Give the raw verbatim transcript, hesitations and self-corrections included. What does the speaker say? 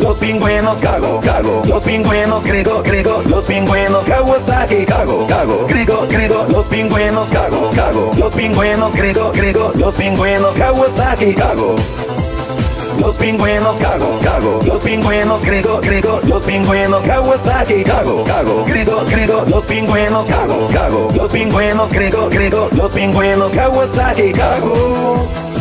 los pingüinos cago, cago, los pingüinos griego, griego, los pingüinos Kawasaki cago, cago, griego, griego, los pingüinos cago, cago, los pingüinos griego, griego, los pingüinos Kawasaki cago. Los pingüinos cago, cago, los pingüinos griego, griego, los pingüinos Kawasaki cago, cago, griego, griego, los pingüinos cago, cago, los pingüinos griego, griego, los pingüinos Kawasaki cago.